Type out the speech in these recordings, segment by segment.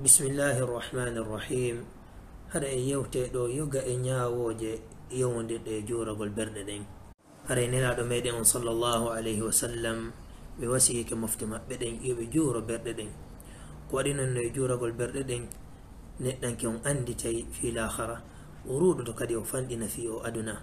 بسم الله الرحمن الرحيم. هذا يوتي دو يوغا إنياوجي يوندي دي جورا بالبرد دين. هذا نلا دو ميدين صلى الله عليه وسلم بوسيك مفتمع بدين يبي جورا برد دين. قوادين انو جورا بالبرد دين نتنان كيون اندي تي في الآخرة ورود دو كدي وفاندين فيو أدنا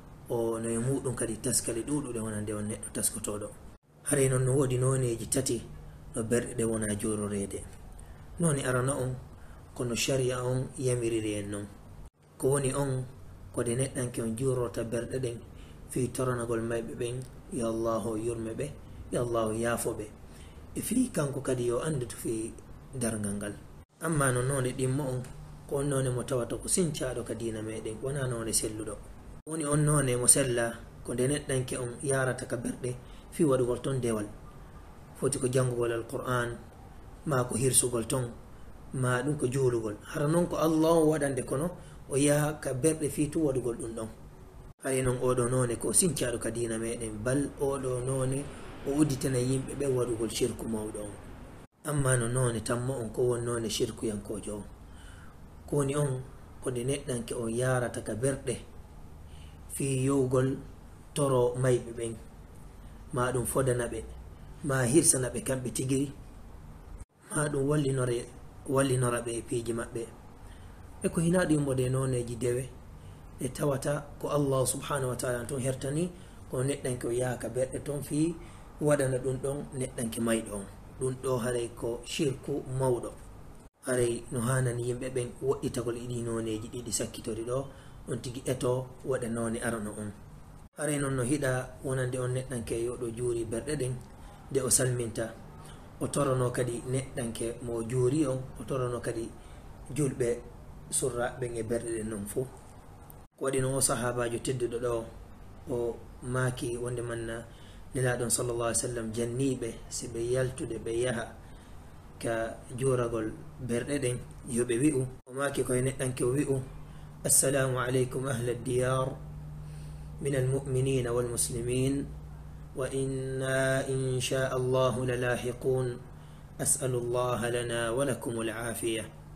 o no yemudum kadi taskali dudu de wonande on neddo taskotodo hare non no wodi noneji tati no berde wona jororede noni arana on kono sharia on yamiriri en non ko woni on ko de neddanke on jorota berde den fi toranagol maybe ben ya allah yurmebe ya allah yafobe e fi kanko kadi yo andu fi darngal amma non noni dimmo on ko noni mo tawata ko sincaado kadina meden wona noni selludo woni on none mo sella ko de neddanke on yarata ka berde fi wadugol ton dewal foti ko jangugol alquran ma ko hirsugol ton ma dum ko julugol har non ko allah wadande kono o ya ka berde fi tu wadugol dum don hay non odo none ko sincaado ka dina meden bal odo none o uditana yimbe be wadugol shirku mawdo amma no none tammo on ko won none shirku yankojo ko ni on ko de neddanke on yarata ka berde fi yowgol toro mayɓe ɓen ma ɗum fodana ɓe ma hirsana ɓe kamɓe tigiri ma ɗum wallinora ɓe e piiji maɓɓe e ko hina ɗum mode noneji dewe ɗe tawata ko allah subhanahu wa taala ton hertani ko neɗɗanke o yahaka berɗe ton fi waɗana ɗum ɗon neɗɗanke mayɗo on ɗum ɗo haray ko shirku mawɗo haray no hanani yimɓe ɓen woɗɗitagol iɗi noneji ɗiɗi sakkitori ɗo on tigi eto waɗa none arano on haray non no hiɗa wonande on neɗɗanke yoɗo juuri berɗe ɗen nde o salminta o torono kadi neɗɗanke mo juuri on o torono kadi julɓe surraɓen e berɗe ɗen non fo ko waɗi non o sahabajo tedduɗo ɗo o maaki wonde manna nelaɗon sallallah alih w sallam janniɓe si ɓe yaltude ɓe yaha ka juuragol berɗe ɗen yoɓe wi'u o maaki koye neɗɗanke o wi'u السلام عليكم أهل الديار من المؤمنين والمسلمين وإنا إن شاء الله للاحقون أسأل الله لنا ولكم العافية